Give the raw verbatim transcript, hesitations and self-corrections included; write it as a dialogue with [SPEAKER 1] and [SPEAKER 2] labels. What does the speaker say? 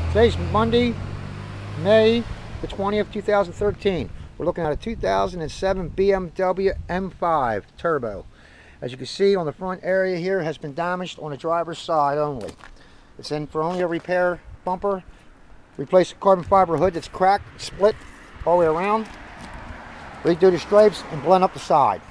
[SPEAKER 1] Today's Monday, May the twentieth, two thousand thirteen. We're looking at a two thousand seven B M W M five Turbo. As you can see on the front area here, has been damaged on the driver's side only. It's in for only a repair bumper. Replace the carbon fiber hood that's cracked, split all the way around. Redo the stripes and blend up the side.